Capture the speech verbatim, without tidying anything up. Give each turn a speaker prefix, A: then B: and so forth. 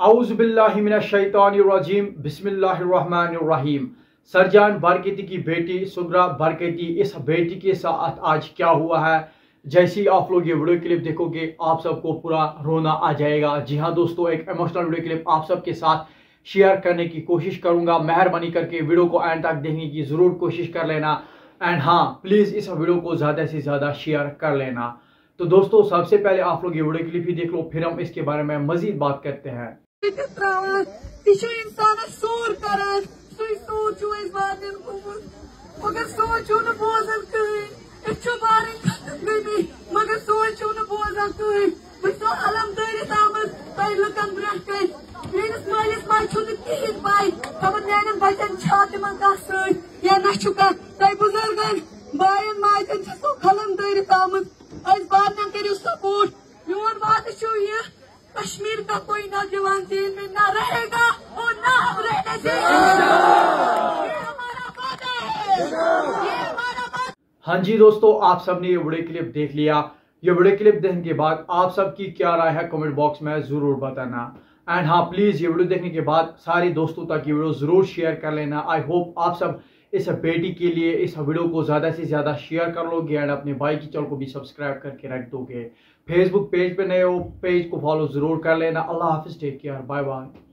A: औज़ुबिल्लाहिमिनश्शैतानिर्रजीम बिस्मिल्लाहिर्रहमानिर्रहीम। सरजान बरकती की बेटी सुगरा बरकती, इस बेटी के साथ आज क्या हुआ है, जैसे ही आप लोग ये वीडियो क्लिप देखोगे आप सबको पूरा रोना आ जाएगा। जी हाँ दोस्तों, एक इमोशनल वीडियो क्लिप आप सबके साथ शेयर करने की कोशिश करूंगा। मेहरबानी करके वीडियो को एंड तक देखने की जरूर कोशिश कर लेना। एंड हाँ, प्लीज इस वीडियो को ज्यादा से ज्यादा शेयर कर लेना। तो दोस्तों, सबसे पहले आप लोग ये वीडियो क्लिप ही देख लो, फिर हम इसके बारे में मजीद बात करते हैं।
B: इंसान सोर कर सोचो मगर सोचो न बोजन कहीं मगर सोचो न बोजन कहीं वो अलम दरित आमद तय लुकन ब्रह कन मेस मालिस माज कहें पाई खबर मान बचन तिम कह या न तय बुजुर्गन बायन माजन सो खलम दरित आमद बातन करो सपोर्ट। मोन बात यह कश्मीर का कोई नौजवान जेल में ना रहेगा और ना हम रहने देंगे। ये हमारा वादा है, ये हमारा वादा।
A: हाँ जी दोस्तों, आप सबने ये वीडियो क्लिप देख लिया। ये वीडियो क्लिप देखने के बाद आप सबकी क्या राय है कमेंट बॉक्स में जरूर बताना। एंड हाँ, प्लीज ये वीडियो देखने के बाद सारे दोस्तों तक ये वीडियो जरूर शेयर कर लेना। आई होप आप सब इस बेटी के लिए इस वीडियो को ज्यादा से ज्यादा शेयर कर लोगे एंड अपने भाई की चैनल को भी सब्सक्राइब करके रख दोगे। फेसबुक पेज पे नए हो, पेज को फॉलो जरूर कर लेना। अल्लाह हाफिज, टेक केयर, बाय बाय।